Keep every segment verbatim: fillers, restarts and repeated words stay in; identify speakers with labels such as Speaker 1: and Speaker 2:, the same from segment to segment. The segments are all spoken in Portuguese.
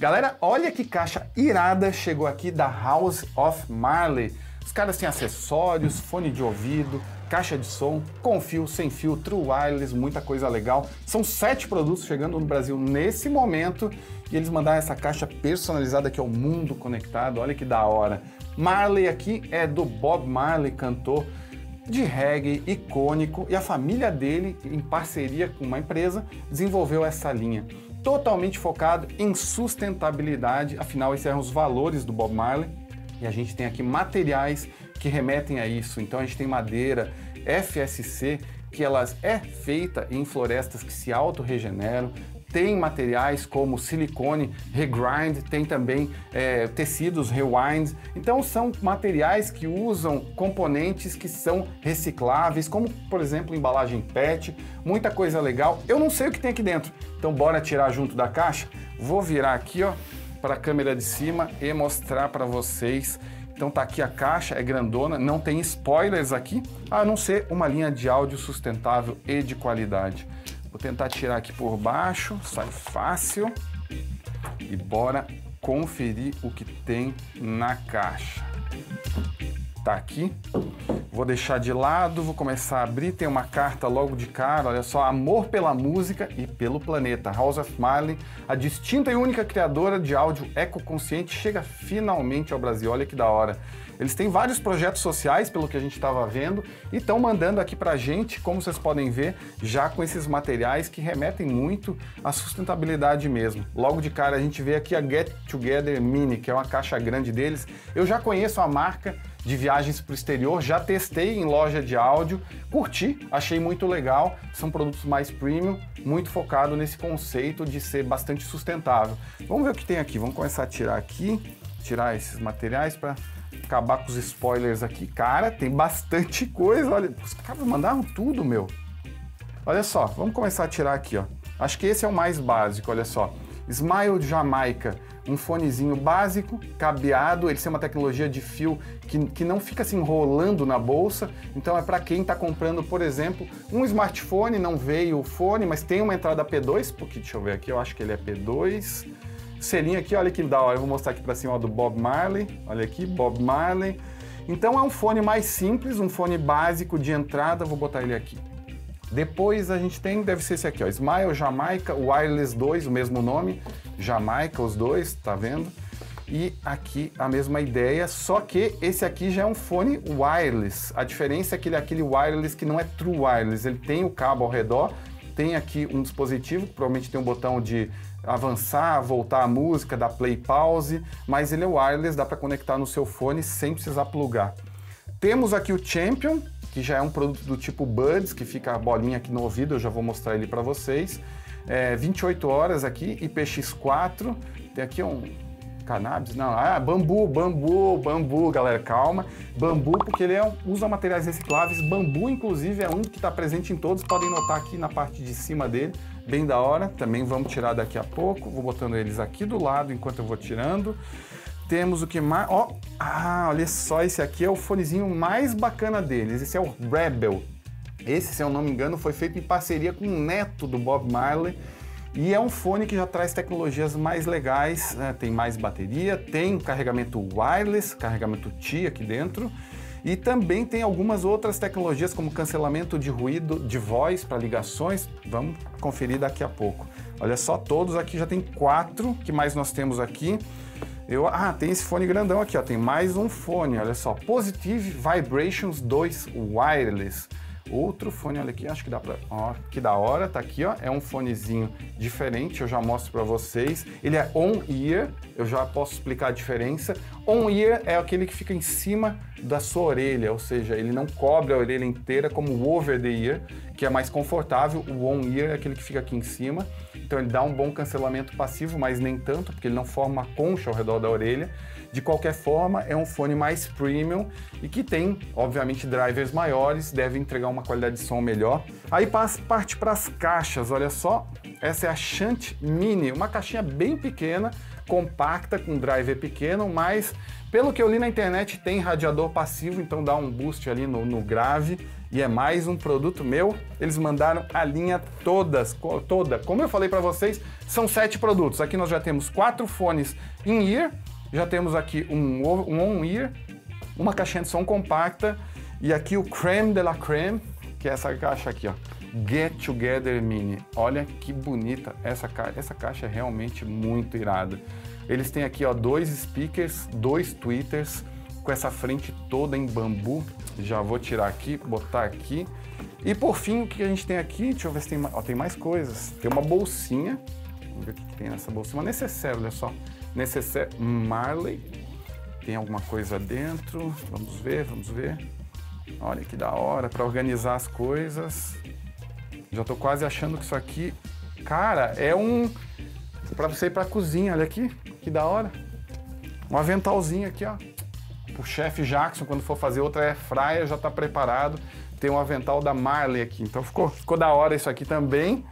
Speaker 1: Galera, olha que caixa irada chegou aqui da House of Marley. Os caras têm acessórios, fone de ouvido, caixa de som, com fio, sem fio, true wireless, muita coisa legal. São sete produtos chegando no Brasil nesse momento e eles mandaram essa caixa personalizada que é o mundo conectado. Olha que da hora. Marley aqui é do Bob Marley, cantor de reggae icônico, e a família dele, em parceria com uma empresa, desenvolveu essa linha. Totalmente focado em sustentabilidade, afinal esses eram os valores do Bob Marley, e a gente tem aqui materiais que remetem a isso. Então a gente tem madeira F S C, que elas é feita em florestas que se autorregeneram, tem materiais como silicone regrind, tem também é, tecidos rewind. Então são materiais que usam componentes que são recicláveis, como por exemplo embalagem P E T, muita coisa legal. Eu não sei o que tem aqui dentro, então bora tirar junto da caixa? Vou virar aqui ó para a câmera de cima e mostrar para vocês. Então tá aqui a caixa, é grandona, não tem spoilers aqui, a não ser uma linha de áudio sustentável e de qualidade. Vou tentar tirar aqui por baixo, sai fácil. E bora conferir o que tem na caixa. Tá aqui. Vou deixar de lado, vou começar a abrir. Tem uma carta logo de cara, olha só. Amor pela música e pelo planeta. House of Marley, a distinta e única criadora de áudio ecoconsciente, chega finalmente ao Brasil. Olha que da hora. Eles têm vários projetos sociais, pelo que a gente estava vendo, e estão mandando aqui pra gente, como vocês podem ver, já com esses materiais que remetem muito à sustentabilidade mesmo. Logo de cara a gente vê aqui a Get Together Mini, que é uma caixa grande deles. Eu já conheço a marca de viagens para o exterior, já testei em loja de áudio, curti, achei muito legal, são produtos mais premium, muito focado nesse conceito de ser bastante sustentável. Vamos ver o que tem aqui, vamos começar a tirar aqui, tirar esses materiais para acabar com os spoilers aqui. Cara, tem bastante coisa, olha, os caras mandaram tudo, meu. Olha só, vamos começar a tirar aqui, ó. Acho que esse é o mais básico, olha só. Smile Jamaica, um fonezinho básico, cabeado, ele tem uma tecnologia de fio que, que não fica se enrolando na bolsa, então é para quem está comprando, por exemplo, um smartphone, não veio o fone, mas tem uma entrada P dois, porque deixa eu ver aqui, eu acho que ele é P dois. Selinho aqui, olha que da hora, eu vou mostrar aqui para cima ó, do Bob Marley, olha aqui, Bob Marley. Então é um fone mais simples, um fone básico de entrada, vou botar ele aqui. Depois a gente tem, deve ser esse aqui, ó, Smile Jamaica Wireless dois, o mesmo nome, Jamaica, os dois, tá vendo? E aqui a mesma ideia, só que esse aqui já é um fone wireless. A diferença é que ele é aquele wireless que não é true wireless, ele tem o cabo ao redor, tem aqui um dispositivo, que provavelmente tem um botão de avançar, voltar a música, dar play, pause, mas ele é wireless, dá para conectar no seu fone sem precisar plugar. Temos aqui o Champion, que já é um produto do tipo Buds, que fica a bolinha aqui no ouvido, eu já vou mostrar ele para vocês. É, vinte e oito horas aqui, I P X quatro, tem aqui um cannabis, não, ah, bambu, bambu, bambu, galera, calma. Bambu porque ele é um, usa materiais recicláveis, bambu inclusive é um que está presente em todos, podem notar aqui na parte de cima dele, bem da hora, também vamos tirar daqui a pouco, vou botando eles aqui do lado enquanto eu vou tirando. Temos o que mais, ó, oh, ah, olha só, esse aqui é o fonezinho mais bacana deles, esse é o Rebel. Esse, se eu não me engano, foi feito em parceria com o neto do Bob Marley e é um fone que já traz tecnologias mais legais, né? Tem mais bateria, tem carregamento wireless, carregamento T aqui dentro e também tem algumas outras tecnologias como cancelamento de ruído de voz para ligações, vamos conferir daqui a pouco. Olha só, todos aqui já tem quatro, que mais nós temos aqui? Eu, ah, tem esse fone grandão aqui, ó, tem mais um fone, olha só, Positive Vibrations dois Wireless. Outro fone, olha aqui, acho que dá pra... Ó, que da hora, tá aqui, ó. É um fonezinho diferente, eu já mostro pra vocês. Ele é on-ear, eu já posso explicar a diferença. On-ear é aquele que fica em cima da sua orelha, ou seja, ele não cobre a orelha inteira como o over-the-ear, que é mais confortável. O on-ear é aquele que fica aqui em cima. Então ele dá um bom cancelamento passivo, mas nem tanto, porque ele não forma uma concha ao redor da orelha. De qualquer forma, é um fone mais premium e que tem, obviamente, drivers maiores, deve entregar uma qualidade de som melhor. Aí parte para as caixas, olha só, essa é a Shunt Mini, uma caixinha bem pequena, compacta, com driver pequeno, mas pelo que eu li na internet tem radiador passivo, então dá um boost ali no, no grave. E é mais um produto meu. Eles mandaram a linha todas, toda. Como eu falei para vocês, são sete produtos. Aqui nós já temos quatro fones in-ear, já temos aqui um, um on-ear, uma caixinha de som compacta e aqui o creme de la creme, que é essa caixa aqui, ó. Get Together Mini. Olha que bonita essa caixa. Essa caixa é realmente muito irada. Eles têm aqui, ó, dois speakers, dois tweeters, com essa frente toda em bambu. Já vou tirar aqui, botar aqui. E por fim, o que a gente tem aqui? Deixa eu ver se tem mais, ó, tem mais coisas. Tem uma bolsinha. Vamos ver o que tem nessa bolsinha. Uma necessaire, olha só. Necessaire Marley. Tem alguma coisa dentro. Vamos ver, vamos ver. Olha que da hora, para organizar as coisas. Já tô quase achando que isso aqui, cara, é um... para você ir pra cozinha, olha aqui, que da hora. Um aventalzinho aqui, ó. O chefe Jackson, quando for fazer outra airfryer, já tá preparado. Tem um avental da Marley aqui, então ficou, ficou da hora isso aqui também.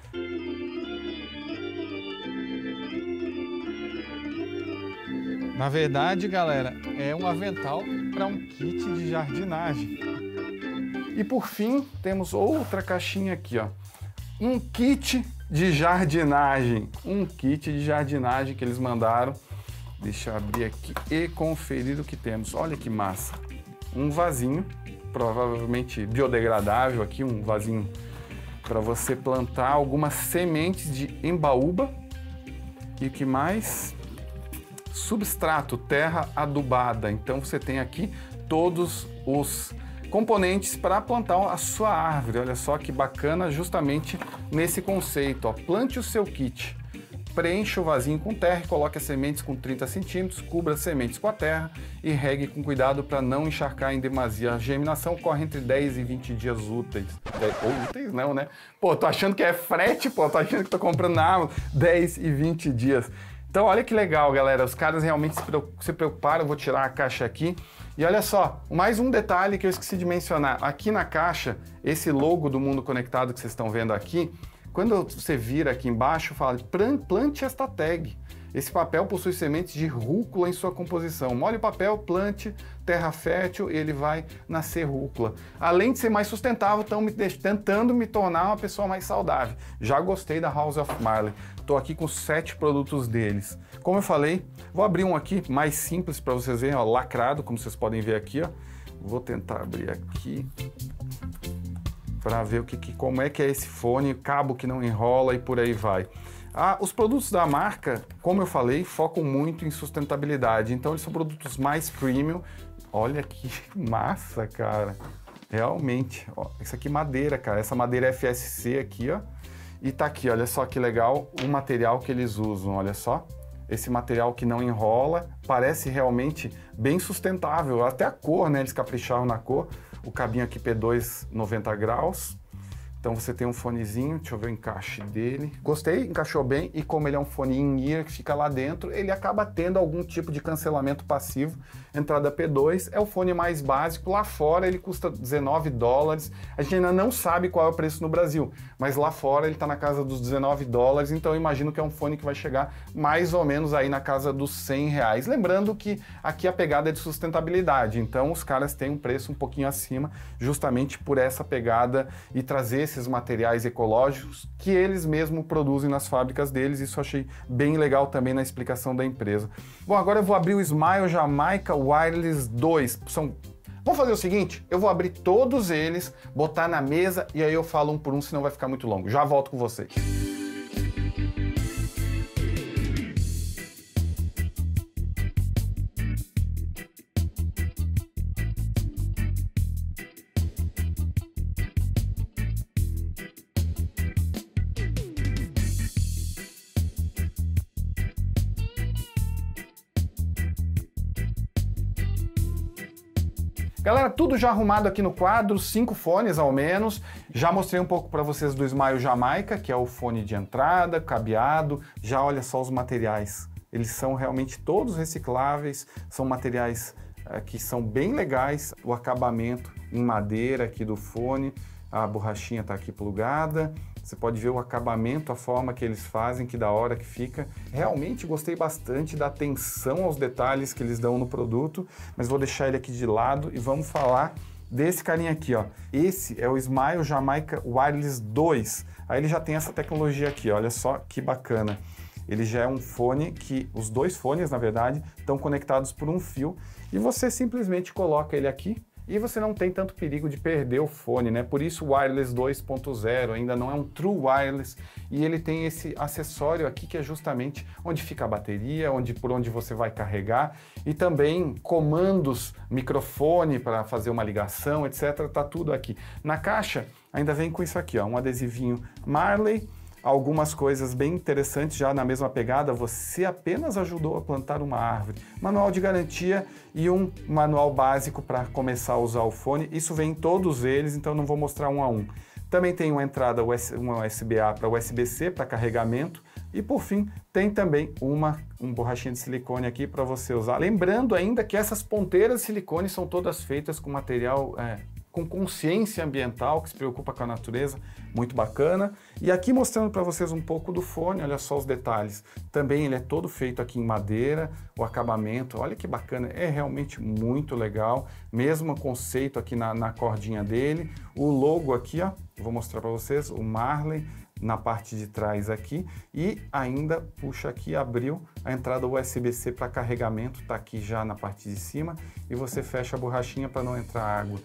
Speaker 1: Na verdade, galera, é um avental para um kit de jardinagem. E por fim, temos outra caixinha aqui, ó. Um kit de jardinagem. Um kit de jardinagem que eles mandaram. Deixa eu abrir aqui e conferir o que temos. Olha que massa. Um vasinho, provavelmente biodegradável aqui, um vasinho para você plantar algumas sementes de embaúba. E o que mais? Substrato, terra adubada. Então você tem aqui todos os componentes para plantar a sua árvore. Olha só que bacana, justamente nesse conceito, ó. Plante o seu kit, preencha o vasinho com terra, coloque as sementes com trinta centímetros, cubra as sementes com a terra e regue com cuidado para não encharcar em demasia. A germinação corre entre dez e vinte dias úteis. Ou úteis não, né? Pô, tô achando que é frete, pô, tô achando que tô comprando na Amazon. dez e vinte dias. Então olha que legal, galera, os caras realmente se preocuparam. Vou tirar a caixa aqui. E olha só, mais um detalhe que eu esqueci de mencionar. Aqui na caixa, esse logo do Mundo Conectado que vocês estão vendo aqui, quando você vira aqui embaixo, fala plante esta tag. Esse papel possui sementes de rúcula em sua composição. Molhe o papel, plante, terra fértil e ele vai nascer rúcula. Além de ser mais sustentável, estão me tentando me tornar uma pessoa mais saudável. Já gostei da House of Marley. Estou aqui com sete produtos deles. Como eu falei, vou abrir um aqui mais simples para vocês verem, ó, lacrado, como vocês podem ver aqui, ó. Vou tentar abrir aqui para ver o que, que, como é que é esse fone, cabo que não enrola e por aí vai. Ah, os produtos da marca, como eu falei, focam muito em sustentabilidade, então eles são produtos mais premium. Olha que massa, cara. Realmente, ó, isso aqui é madeira, cara. Essa madeira F S C aqui, ó. E tá aqui, olha só que legal o material que eles usam, olha só. Esse material que não enrola, parece realmente bem sustentável. Até a cor, né? Eles capricharam na cor. O cabinho aqui P dois noventa graus. Então você tem um fonezinho, deixa eu ver o encaixe dele. Gostei, encaixou bem, e como ele é um fone in-ear que fica lá dentro, ele acaba tendo algum tipo de cancelamento passivo. Entrada P dois, é o fone mais básico. Lá fora ele custa dezenove dólares. A gente ainda não sabe qual é o preço no Brasil, mas lá fora ele está na casa dos dezenove dólares, então eu imagino que é um fone que vai chegar mais ou menos aí na casa dos cem reais. Lembrando que aqui a pegada é de sustentabilidade, então os caras têm um preço um pouquinho acima, justamente por essa pegada e trazer esses materiais ecológicos que eles mesmos produzem nas fábricas deles. Isso eu achei bem legal também na explicação da empresa. Bom, agora eu vou abrir o Smile Jamaica Wireless dois. São... Vamos fazer o seguinte, eu vou abrir todos eles, botar na mesa e aí eu falo um por um, senão vai ficar muito longo. Já volto com vocês. Galera, tudo já arrumado aqui no quadro, cinco fones ao menos. Já mostrei um pouco para vocês do Smile Jamaica, que é o fone de entrada, cabeado. Já olha só os materiais. Eles são realmente todos recicláveis, são materiais uh, que são bem legais. O acabamento em madeira aqui do fone, a borrachinha está aqui plugada. Você pode ver o acabamento, a forma que eles fazem, que da hora que fica. Realmente gostei bastante da atenção aos detalhes que eles dão no produto, mas vou deixar ele aqui de lado e vamos falar desse carinha aqui, ó. Esse é o Smile Jamaica Wireless dois. Aí ele já tem essa tecnologia aqui, olha só que bacana. Ele já é um fone que, os dois fones, na verdade, estão conectados por um fio e você simplesmente coloca ele aqui e você não tem tanto perigo de perder o fone, né? Por isso o Wireless dois ponto zero ainda não é um True Wireless e ele tem esse acessório aqui que é justamente onde fica a bateria, onde, por onde você vai carregar e também comandos, microfone para fazer uma ligação, etcétera. Tá tudo aqui. Na caixa ainda vem com isso aqui, ó, um adesivinho Marley. Algumas coisas bem interessantes já na mesma pegada, você apenas ajudou a plantar uma árvore. Manual de garantia e um manual básico para começar a usar o fone. Isso vem em todos eles, então não vou mostrar um a um. Também tem uma entrada uma U S B A para U S B C para carregamento. E por fim, tem também uma um borrachinha de silicone aqui para você usar. Lembrando ainda que essas ponteiras de silicone são todas feitas com material é, com consciência ambiental, que se preocupa com a natureza, muito bacana. E aqui mostrando para vocês um pouco do fone, olha só os detalhes. Também ele é todo feito aqui em madeira, o acabamento, olha que bacana, é realmente muito legal. Mesmo conceito aqui na, na cordinha dele. O logo aqui, ó, vou mostrar para vocês, o Marley, na parte de trás aqui e ainda puxa aqui, abriu a entrada U S B C para carregamento, tá aqui já na parte de cima e você fecha a borrachinha para não entrar água.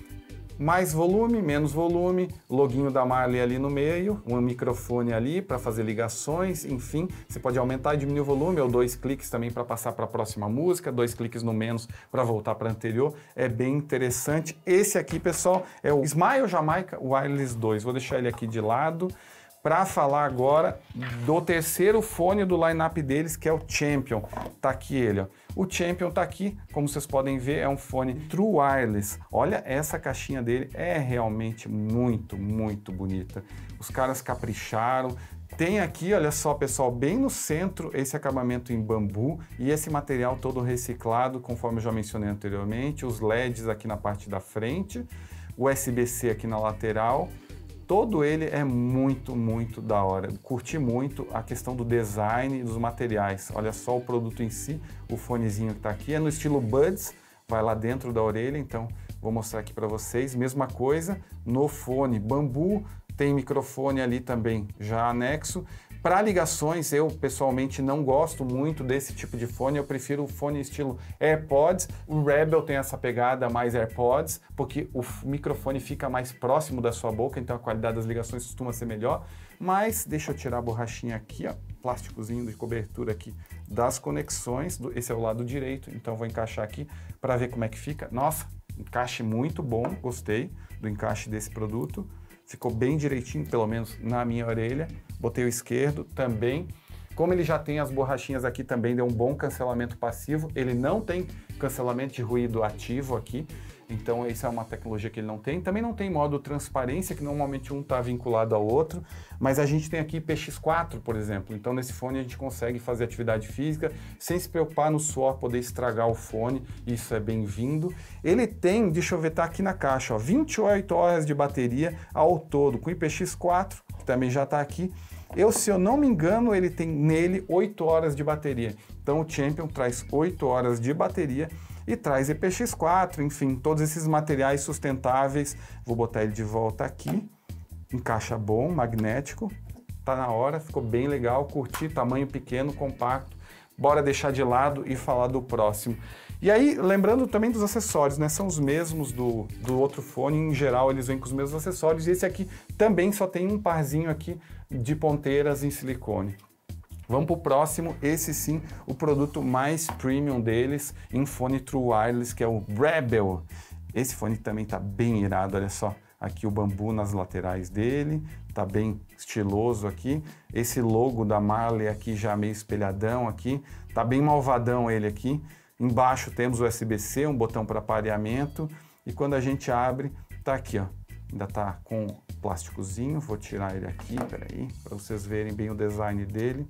Speaker 1: Mais volume, menos volume, loginho da Marley ali no meio, um microfone ali para fazer ligações, enfim, você pode aumentar e diminuir o volume, ou dois cliques também para passar para a próxima música, dois cliques no menos para voltar para a anterior, é bem interessante. Esse aqui, pessoal, é o Smile Jamaica Wireless dois, vou deixar ele aqui de lado para falar agora do terceiro fone do line-up deles, que é o Champion. Tá aqui ele, ó. O Champion tá aqui, como vocês podem ver, é um fone True Wireless. Olha, essa caixinha dele é realmente muito, muito bonita. Os caras capricharam. Tem aqui, olha só, pessoal, bem no centro esse acabamento em bambu e esse material todo reciclado, conforme eu já mencionei anteriormente. Os L E Ds aqui na parte da frente, U S B C aqui na lateral. Todo ele é muito, muito da hora. Curti muito a questão do design e dos materiais. Olha só o produto em si, o fonezinho que está aqui. É no estilo Buds, vai lá dentro da orelha, então vou mostrar aqui para vocês. Mesma coisa no fone bambu, tem microfone ali também já anexo. Para ligações, eu pessoalmente não gosto muito desse tipo de fone, eu prefiro o fone estilo AirPods. O Rebel tem essa pegada mais AirPods, porque o microfone fica mais próximo da sua boca, então a qualidade das ligações costuma ser melhor. Mas deixa eu tirar a borrachinha aqui, ó, plásticozinho de cobertura aqui das conexões. Esse é o lado direito, então vou encaixar aqui para ver como é que fica. Nossa, encaixe muito bom, gostei do encaixe desse produto. Ficou bem direitinho, pelo menos na minha orelha. Botei o esquerdo também. Como ele já tem as borrachinhas aqui, também deu um bom cancelamento passivo. Ele não tem cancelamento de ruído ativo aqui. Então, essa é uma tecnologia que ele não tem. Também não tem modo transparência, que normalmente um está vinculado ao outro. Mas a gente tem aqui I P X quatro, por exemplo. Então, nesse fone a gente consegue fazer atividade física sem se preocupar no suor poder estragar o fone. Isso é bem-vindo. Ele tem, deixa eu ver, tá aqui na caixa, ó, vinte e oito horas de bateria ao todo, com I P X quatro, que também já está aqui. Eu, se eu não me engano, ele tem nele oito horas de bateria. Então, o Champion traz oito horas de bateria e traz I P X quatro, enfim, todos esses materiais sustentáveis. Vou botar ele de volta aqui, encaixa bom, magnético, tá na hora, ficou bem legal, curti, tamanho pequeno, compacto. Bora deixar de lado e falar do próximo. E aí, lembrando também dos acessórios, né? São os mesmos do, do outro fone, em geral eles vêm com os mesmos acessórios, e esse aqui também só tem um parzinho aqui de ponteiras em silicone. Vamos para o próximo, esse sim, o produto mais premium deles, em fone True Wireless, que é o Rebel. Esse fone também tá bem irado, olha só. Aqui o bambu nas laterais dele, tá bem estiloso aqui. Esse logo da Marley aqui já meio espelhadão aqui, tá bem malvadão ele aqui. Embaixo temos o U S B C, um botão para pareamento. E quando a gente abre, tá aqui, ó. Ainda tá com plásticozinho, vou tirar ele aqui, peraí, para vocês verem bem o design dele.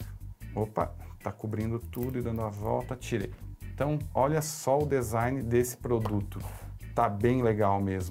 Speaker 1: Opa, tá cobrindo tudo e dando a volta, tirei. Então, olha só o design desse produto. Tá bem legal mesmo.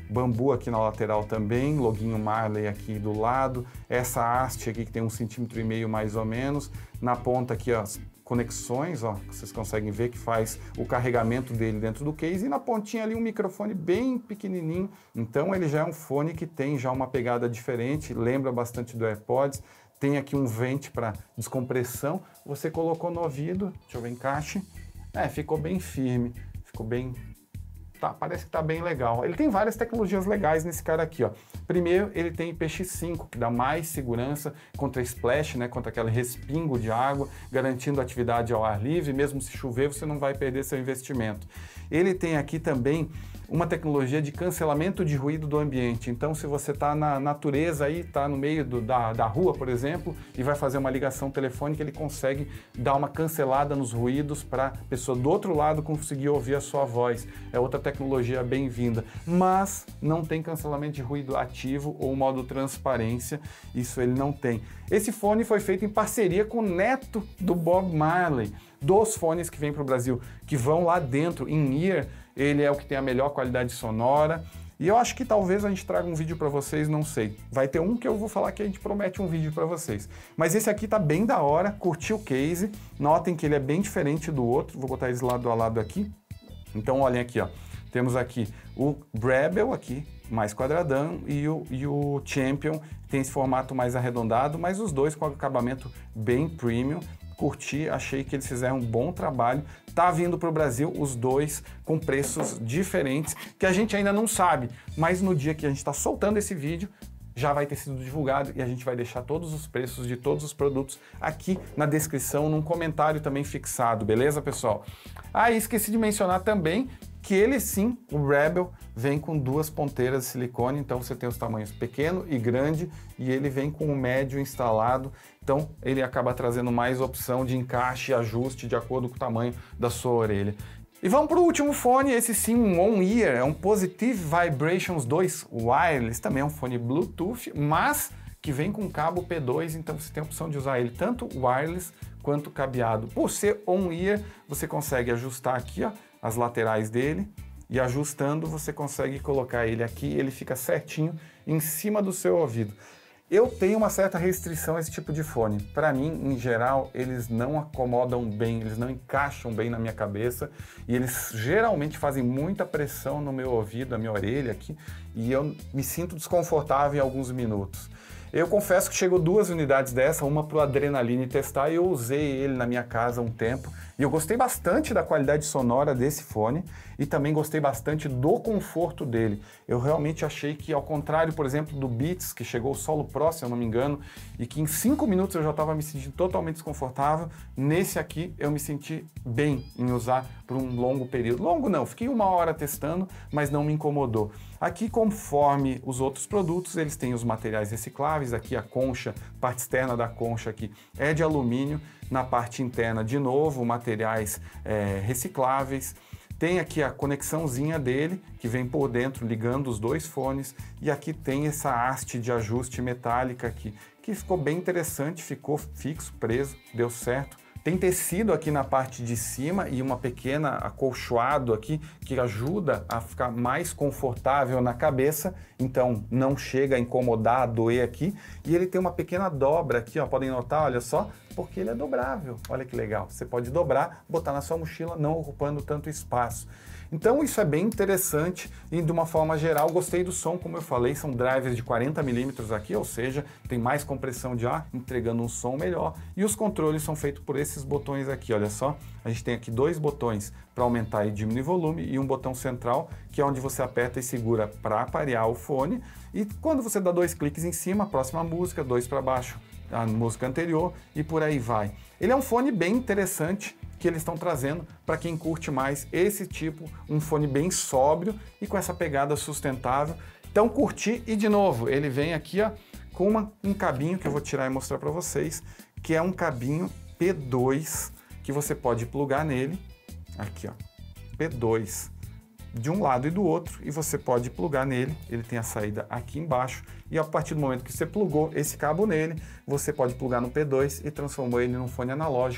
Speaker 1: bambu aqui na lateral também, loginho Marley aqui do lado, essa haste aqui que tem um centímetro e meio mais ou menos, na ponta aqui as conexões, ó, vocês conseguem ver que faz o carregamento dele dentro do case, e na pontinha ali um microfone bem pequenininho, então ele já é um fone que tem já uma pegada diferente, lembra bastante do AirPods, tem aqui um vente para descompressão, você colocou no ouvido, deixa eu ver, encaixe, é, ficou bem firme, ficou bem... Tá, parece que tá bem legal. Ele tem várias tecnologias legais nesse cara aqui, ó. Primeiro, ele tem I P X cinco, que dá mais segurança contra splash, né, contra aquele respingo de água, garantindo atividade ao ar livre, mesmo se chover, você não vai perder seu investimento. Ele tem aqui também uma tecnologia de cancelamento de ruído do ambiente. Então, se você está na natureza aí, está no meio do, da, da rua, por exemplo, e vai fazer uma ligação telefônica, ele consegue dar uma cancelada nos ruídos para a pessoa do outro lado conseguir ouvir a sua voz. É outra tecnologia bem-vinda, mas não tem cancelamento de ruído ativo ou modo transparência, isso ele não tem. Esse fone foi feito em parceria com o neto do Bob Marley. Dos fones que vêm para o Brasil, que vão lá dentro, in-ear, ele é o que tem a melhor qualidade sonora. E eu acho que talvez a gente traga um vídeo para vocês, não sei. Vai ter um que eu vou falar que a gente promete um vídeo para vocês. Mas esse aqui tá bem da hora, curti o case. Notem que ele é bem diferente do outro. Vou botar eles lado a lado aqui. Então olhem aqui, ó. Temos aqui o Rebel aqui, mais quadradão, e o, e o Champion tem esse formato mais arredondado, mas os dois com acabamento bem premium. Curti, achei que eles fizeram um bom trabalho. Tá vindo para o Brasil os dois com preços diferentes, que a gente ainda não sabe, mas no dia que a gente está soltando esse vídeo, já vai ter sido divulgado e a gente vai deixar todos os preços de todos os produtos aqui na descrição, num comentário também fixado, beleza, pessoal? Ah, e esqueci de mencionar também que ele sim, o Rebel, vem com duas ponteiras de silicone, então você tem os tamanhos pequeno e grande, e ele vem com o médio instalado, então ele acaba trazendo mais opção de encaixe e ajuste de acordo com o tamanho da sua orelha. E vamos para o último fone, esse sim, um on-ear, é um Positive Vibrations dois Wireless, também é um fone Bluetooth, mas que vem com cabo P dois, então você tem a opção de usar ele tanto wireless quanto cabeado. Por ser on-ear, você consegue ajustar aqui, ó, as laterais dele, e ajustando você consegue colocar ele aqui, ele fica certinho em cima do seu ouvido. Eu tenho uma certa restrição a esse tipo de fone. Para mim, em geral, eles não acomodam bem, eles não encaixam bem na minha cabeça e eles geralmente fazem muita pressão no meu ouvido, na minha orelha aqui, e eu me sinto desconfortável em alguns minutos. Eu confesso que chegou duas unidades dessa, uma para o Adrenaline testar, e eu usei ele na minha casa há um tempo. E eu gostei bastante da qualidade sonora desse fone e também gostei bastante do conforto dele. Eu realmente achei que, ao contrário, por exemplo, do Beats, que chegou o Solo Pro, se eu não me engano, e que em cinco minutos eu já estava me sentindo totalmente desconfortável, nesse aqui eu me senti bem em usar por um longo período. Longo não, fiquei uma hora testando, mas não me incomodou. Aqui, conforme os outros produtos, eles têm os materiais recicláveis, aqui a concha, parte externa da concha aqui é de alumínio, na parte interna, de novo, materiais é, recicláveis. Tem aqui a conexãozinha dele, que vem por dentro, ligando os dois fones, e aqui tem essa haste de ajuste metálica aqui, que ficou bem interessante, ficou fixo, preso, deu certo. Tem tecido aqui na parte de cima e uma pequena acolchoado aqui que ajuda a ficar mais confortável na cabeça, então não chega a incomodar, a doer aqui. E ele tem uma pequena dobra aqui, ó, podem notar, olha só, porque ele é dobrável. Olha que legal, você pode dobrar, botar na sua mochila, não ocupando tanto espaço. Então isso é bem interessante e, de uma forma geral, gostei do som, como eu falei, são drivers de quarenta milímetros aqui, ou seja, tem mais compressão de ar, entregando um som melhor, e os controles são feitos por esses botões aqui, olha só, a gente tem aqui dois botões para aumentar e diminuir volume e um botão central, que é onde você aperta e segura para parear o fone, e quando você dá dois cliques em cima, a próxima música, dois para baixo, a música anterior, e por aí vai. Ele é um fone bem interessante, que eles estão trazendo para quem curte mais esse tipo, um fone bem sóbrio e com essa pegada sustentável. Então curti, e de novo, ele vem aqui, ó, com uma, um cabinho que eu vou tirar e mostrar para vocês, que é um cabinho P dois, que você pode plugar nele, aqui ó, P dois, de um lado e do outro, e você pode plugar nele, ele tem a saída aqui embaixo, e a partir do momento que você plugou esse cabo nele, você pode plugar no P dois e transformar ele num fone analógico,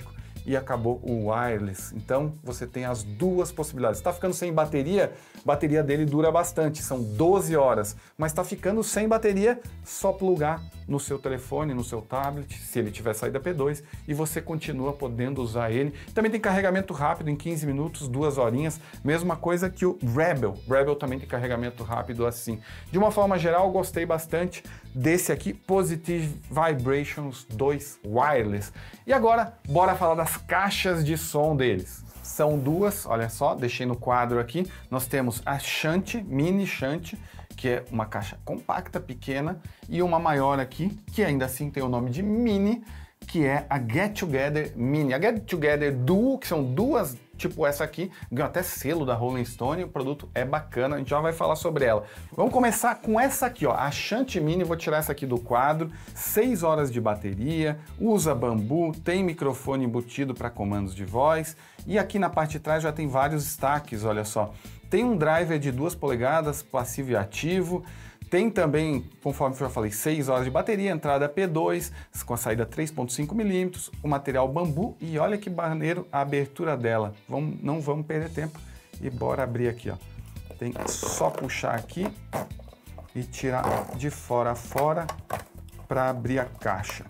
Speaker 1: e acabou o wireless. Então você tem as duas possibilidades. Está ficando sem bateria, a bateria dele dura bastante, são doze horas, mas está ficando sem bateria, só plugar no seu telefone, no seu tablet, se ele tiver saída P dois, e você continua podendo usar ele. Também tem carregamento rápido em quinze minutos, duas horinhas, mesma coisa que o Rebel. Rebel também tem carregamento rápido assim. De uma forma geral, gostei bastante desse aqui, Positive Vibrations dois Wireless. E agora, bora falar das caixas de som deles. São duas, olha só, deixei no quadro aqui. Nós temos a Shunt, Mini Shunt, que é uma caixa compacta, pequena, e uma maior aqui, que ainda assim tem o nome de Mini, que é a Get Together Mini. A Get Together Duo, que são duas, tipo essa aqui, ganhou até selo da Rolling Stone, o produto é bacana, a gente já vai falar sobre ela. Vamos começar com essa aqui, ó, a Shunt Mini, vou tirar essa aqui do quadro, seis horas de bateria, usa bambu, tem microfone embutido para comandos de voz, e aqui na parte de trás já tem vários destaques, olha só. Tem um driver de duas polegadas, passivo e ativo. Tem também, conforme eu já falei, seis horas de bateria, entrada P dois, com a saída três ponto cinco milímetros, o material bambu, e olha que maneiro a abertura dela. Vamos, não vamos perder tempo e bora abrir aqui, ó. Tem só puxar aqui e tirar de fora a fora para abrir a caixa.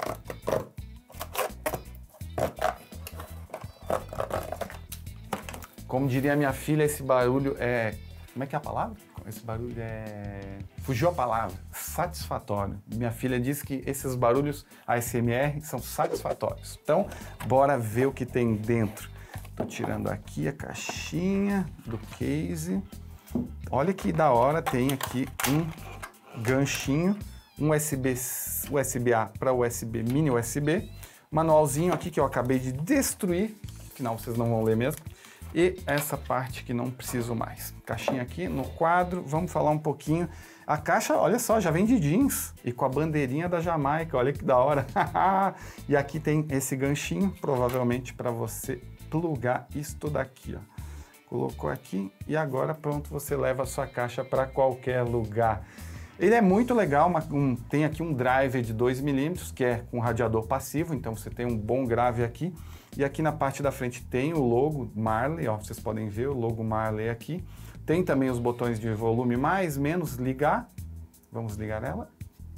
Speaker 1: Como diria minha filha, esse barulho é... Como é que é a palavra? Esse barulho é... Fugiu a palavra. Satisfatório. Minha filha disse que esses barulhos A S M R são satisfatórios. Então, bora ver o que tem dentro. Tô tirando aqui a caixinha do case. Olha que da hora, tem aqui um ganchinho, um U S B, U S B A para U S B, mini U S B. Manualzinho aqui que eu acabei de destruir, afinal vocês não vão ler mesmo. E essa parte que não preciso mais. Caixinha aqui no quadro, vamos falar um pouquinho. A caixa, olha só, já vem de jeans e com a bandeirinha da Jamaica, olha que da hora. E aqui tem esse ganchinho, provavelmente para você plugar isto daqui, ó. Colocou aqui e agora pronto, você leva a sua caixa para qualquer lugar. Ele é muito legal, uma, um, tem aqui um driver de dois milímetros, que é com radiador passivo, então você tem um bom grave aqui. E aqui na parte da frente tem o logo Marley, ó, vocês podem ver o logo Marley aqui. Tem também os botões de volume mais, menos, ligar. Vamos ligar ela.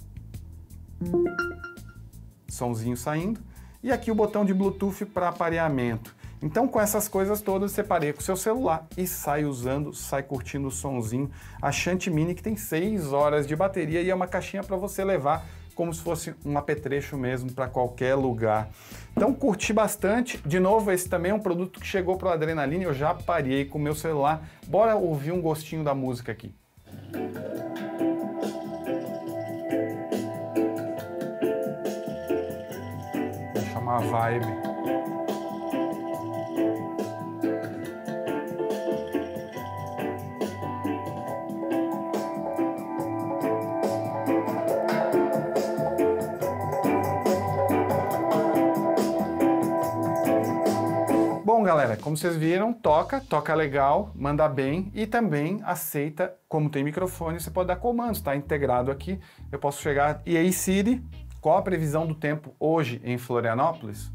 Speaker 1: Sonzinho saindo. E aqui o botão de Bluetooth para aparelhamento. Então, com essas coisas todas, você pareia com o seu celular e sai usando, sai curtindo o sonzinho. A Shunt Mini, que tem seis horas de bateria e é uma caixinha para você levar como se fosse um apetrecho mesmo para qualquer lugar. Então, curti bastante. De novo, esse também é um produto que chegou para o Adrenaline, eu já parei com o meu celular. Bora ouvir um gostinho da música aqui. Vou chamar a vibe. Bom, galera, como vocês viram, toca, toca legal, manda bem e também aceita, como tem microfone, você pode dar comandos, tá integrado aqui. Eu posso chegar, e aí Siri, qual a previsão do tempo hoje em Florianópolis?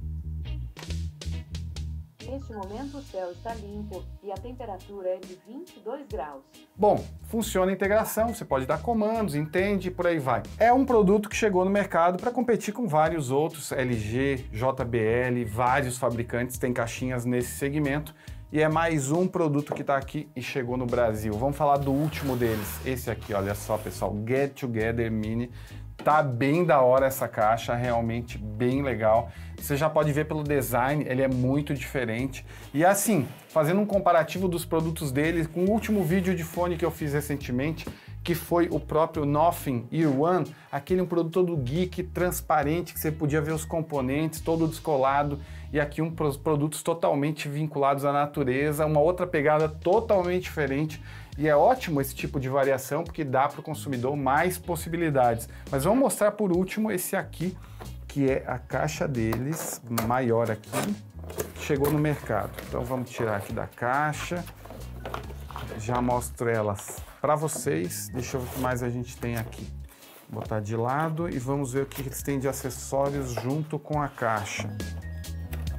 Speaker 2: Neste momento o céu está limpo e a temperatura é de vinte e dois graus.
Speaker 1: Bom, funciona a integração, você pode dar comandos, entende e por aí vai. É um produto que chegou no mercado para competir com vários outros, L G, J B L, vários fabricantes têm caixinhas nesse segmento e é mais um produto que está aqui e chegou no Brasil. Vamos falar do último deles, esse aqui, olha só pessoal, Get Together Mini. Tá bem da hora essa caixa, realmente bem legal. Você já pode ver pelo design, ele é muito diferente. E assim, fazendo um comparativo dos produtos dele com o último vídeo de fone que eu fiz recentemente, que foi o próprio Nothing Ear One, aquele um produto todo geek, transparente, que você podia ver os componentes, todo descolado, e aqui um produtos totalmente vinculados à natureza, uma outra pegada totalmente diferente. E é ótimo esse tipo de variação porque dá para o consumidor mais possibilidades. Mas vamos mostrar por último esse aqui, que é a caixa deles, maior aqui, que chegou no mercado. Então vamos tirar aqui da caixa, já mostro elas para vocês. Deixa eu ver o que mais a gente tem aqui. Vou botar de lado e vamos ver o que eles têm de acessórios junto com a caixa.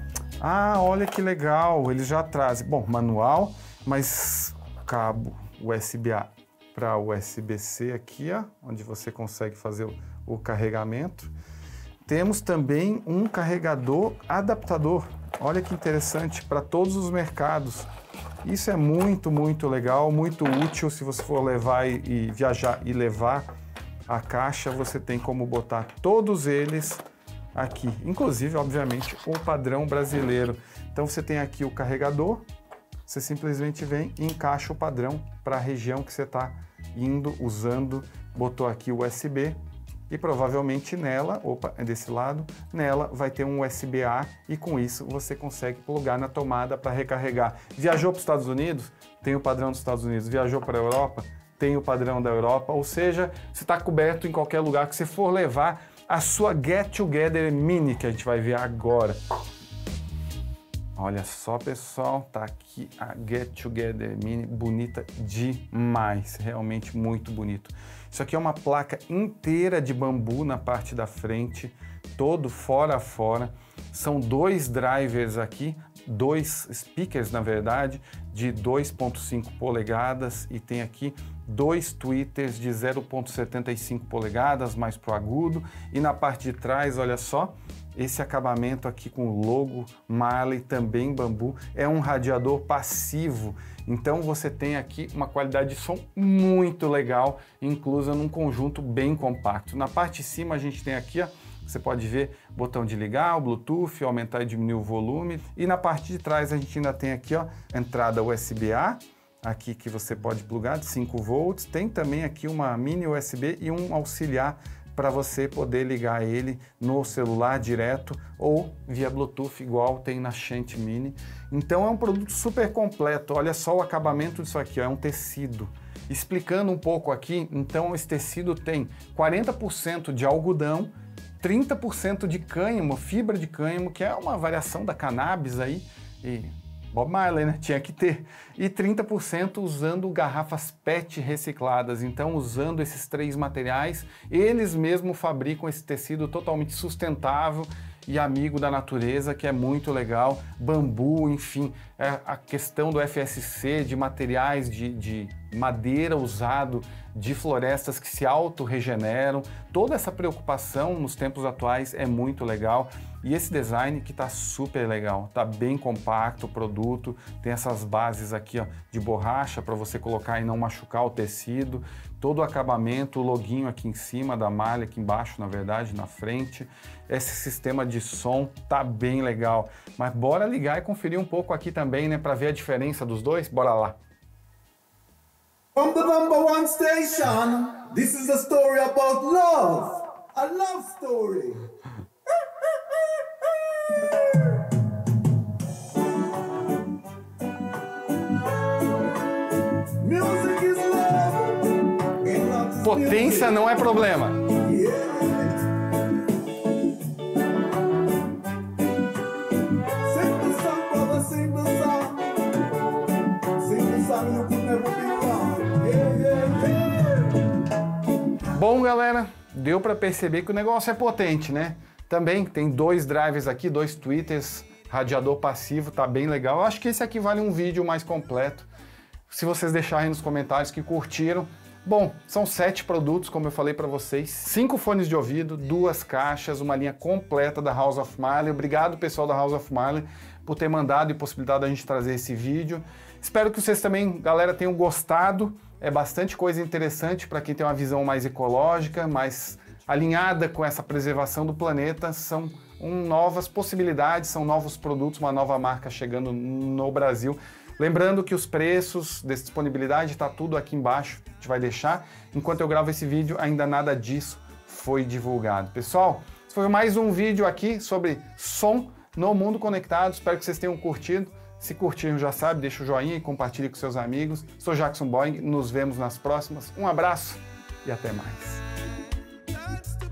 Speaker 1: Ah, olha que legal, eles já trazem. Bom, manual, mas cabo U S B A para U S B C aqui, ó, onde você consegue fazer o, o carregamento. Temos também um carregador adaptador. Olha que interessante, para todos os mercados. Isso é muito, muito legal, muito útil se você for levar e, e viajar e levar a caixa, você tem como botar todos eles aqui, inclusive, obviamente, o padrão brasileiro. Então você tem aqui o carregador, você simplesmente vem e encaixa o padrão para a região que você está indo, usando, botou aqui o U S B e provavelmente nela, opa, é desse lado, nela vai ter um U S B A e com isso você consegue plugar na tomada para recarregar. Viajou para os Estados Unidos? Tem o padrão dos Estados Unidos. Viajou para a Europa? Tem o padrão da Europa, ou seja, você está coberto em qualquer lugar que você for levar a sua Get Together Mini, que a gente vai ver agora. Olha só, pessoal, tá aqui a Get Together Mini, bonita demais, realmente muito bonito. Isso aqui é uma placa inteira de bambu na parte da frente, todo fora a fora. São dois drivers aqui, dois speakers, na verdade, de dois ponto cinco polegadas e tem aqui dois tweeters de zero ponto setenta e cinco polegadas, mais pro agudo. E na parte de trás, olha só, esse acabamento aqui com o logo Marley, também bambu, é um radiador passivo. Então você tem aqui uma qualidade de som muito legal, inclusa num conjunto bem compacto. Na parte de cima a gente tem aqui, ó, você pode ver botão de ligar, o Bluetooth, aumentar e diminuir o volume. E na parte de trás a gente ainda tem aqui, ó, entrada U S B A, aqui que você pode plugar de cinco volts. Tem também aqui uma mini U S B e um auxiliar para você poder ligar ele no celular direto ou via Bluetooth, igual tem na Shanty Mini. Então é um produto super completo. Olha só o acabamento disso aqui, ó, é um tecido. Explicando um pouco aqui, então esse tecido tem quarenta por cento de algodão, trinta por cento de cânhamo, fibra de cânhamo, que é uma variação da cannabis aí, e Bob Marley, né? Tinha que ter. E trinta por cento usando garrafas P E T recicladas. Então, usando esses três materiais, eles mesmos fabricam esse tecido totalmente sustentável e amigo da natureza, que é muito legal. Bambu, enfim, é a questão do F S C, de materiais de, de madeira usado, de florestas que se auto-regeneram. Toda essa preocupação nos tempos atuais é muito legal. E esse design que tá super legal, tá bem compacto o produto, tem essas bases aqui, ó, de borracha para você colocar e não machucar o tecido, todo o acabamento, o loginho aqui em cima da malha, aqui embaixo, na verdade, na frente. Esse sistema de som tá bem legal. Mas bora ligar e conferir um pouco aqui também, né, para ver a diferença dos dois? Bora lá!
Speaker 3: From the number one station, this is a story about love, a love story. Music is love.
Speaker 1: Potência não é problema.
Speaker 3: Yeah. Sing the song, brother, sing the song. Sing the song, you could never be wrong. Yeah, yeah, yeah.
Speaker 1: Bom, galera, deu para perceber que o negócio é potente, né? Também tem dois drivers aqui, dois tweeters, radiador passivo, tá bem legal. Eu acho que esse aqui vale um vídeo mais completo. Se vocês deixarem nos comentários que curtiram. Bom, são sete produtos, como eu falei para vocês, cinco fones de ouvido, duas caixas, uma linha completa da House of Marley. Obrigado, pessoal da House of Marley, por ter mandado e possibilitado a gente trazer esse vídeo. Espero que vocês também, galera, tenham gostado. É bastante coisa interessante para quem tem uma visão mais ecológica, mais alinhada com essa preservação do planeta. São um, novas possibilidades, são novos produtos, uma nova marca chegando no Brasil. Lembrando que os preços, de disponibilidade, está tudo aqui embaixo, a gente vai deixar. Enquanto eu gravo esse vídeo, ainda nada disso foi divulgado. Pessoal, esse foi mais um vídeo aqui sobre som no mundo conectado. Espero que vocês tenham curtido. Se curtiram, já sabe, deixa o joinha e compartilhe com seus amigos. Sou Jackson Boing, nos vemos nas próximas. Um abraço e até mais.